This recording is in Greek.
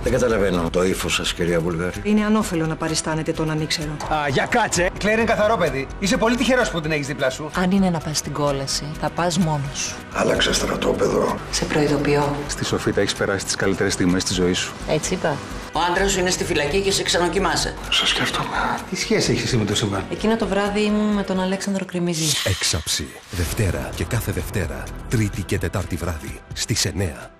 Δεν καταλαβαίνω το ύφος σας, κυρία Βουλγάρη. Είναι ανώφελο να παριστάνετε τον ανήξερο. Για κάτσε. Κλέρ είναι καθαρό παιδί. Είσαι πολύ τυχερός που την έχεις δίπλα σου. Αν είναι να πας στην κόλαση, θα πας μόνος σου. Άλλαξε στρατόπεδο. Σε προειδοποιώ. Στη Σοφίτα έχεις περάσει τις καλύτερες στιγμές της ζωής σου. Έτσι είπα. Ο άντρας σου είναι στη φυλακή και σε ξανοκοιμάσαι. Σας σκέφτομαι. Τι σχέση έχεις εσύ με το συμβάν? Εκείνο το βράδυ ήμουν με τον Αλέξανδρο Κρημιζή. Έξαψη. Δευτέρα και κάθε Δευτέρα. Τρίτη και Τετάρτη βράδυ στις 9.